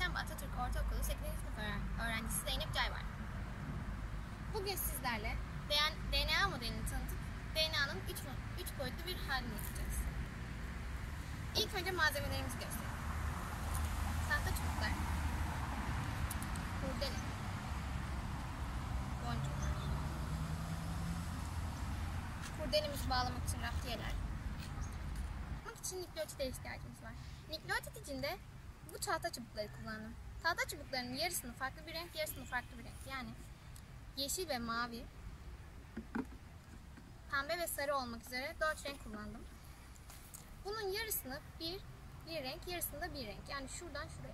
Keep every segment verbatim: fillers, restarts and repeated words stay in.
Perşembe Atatürk Ortaokulu sekizinci sınıf öğrencisi Zeynep Cayvar. Bugün sizlerle D N A modelini tanıtıp D N A'nın üç boyutlu bir halini yapacağız. İlk önce malzemelerimizi gösterelim. Tahta çubuklar, kurdele, boncuklar, kurdelemizi bağlamak için raftiyeler, yapmak için nükleotide ihtiyacımız var. Nükleotit içinde bu tahta çubukları kullandım. Tahta çubuklarının yarısını farklı bir renk, yarısını farklı bir renk. Yani yeşil ve mavi, pembe ve sarı olmak üzere dört renk kullandım. Bunun yarısını bir, bir renk, yarısını da bir renk. Yani şuradan şuraya.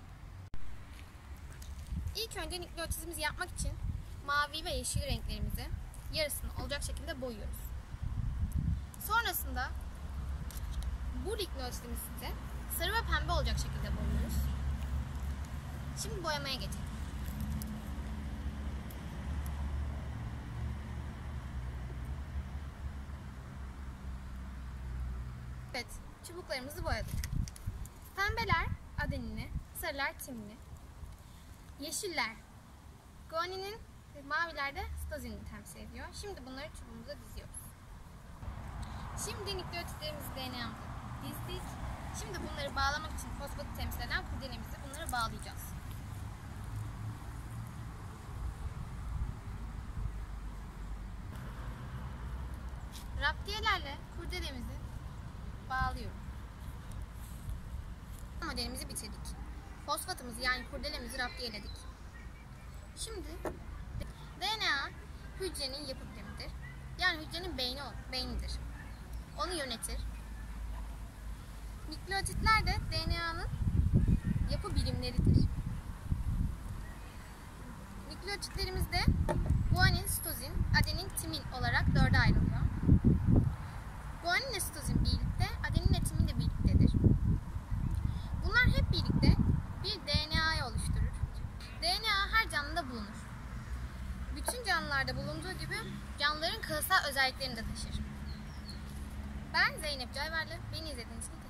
İlk önce nükleotidimizi yapmak için mavi ve yeşil renklerimizi yarısını olacak şekilde boyuyoruz. Sonrasında bu nükleotidimizi de sarı ve pembe olacak şekilde boyuyoruz. Şimdi boyamaya geçelim. Evet, çubuklarımızı boyadık. Pembeler adenini, sarılar timini, yeşiller guaninin ve maviler de sitozini temsil ediyor. Şimdi bunları çubuğumuza diziyoruz. Şimdi nükleotitlerimizi D N A'mıza dizdik. Şimdi bunları bağlamak için fosfatı temsil eden kurdelemizi bunları bağlayacağız. Raptiyelerle kurdelemizi bağlıyorum. Modelimizi bitirdik. Fosfatımızı yani kurdelemizi raptiyeledik. Şimdi D N A hücrenin yapı birimidir. Yani hücrenin beyni beynidir. Onu yönetir. Nükleotitler de D N A'nın yapı birimleridir. Nükleotitlerimizde guanin, sitozin, adenin, timin olarak dörde ayrılıyor. Guanin ile sitozin birlikte, adenin ile timin de birliktedir. Bunlar hep birlikte bir D N A'yı oluşturur. D N A her canlıda bulunur. Bütün canlılarda bulunduğu gibi canlıların kılsal özelliklerini de taşır. Ben Zeynep Cayvarlı. Beni izlediğiniz için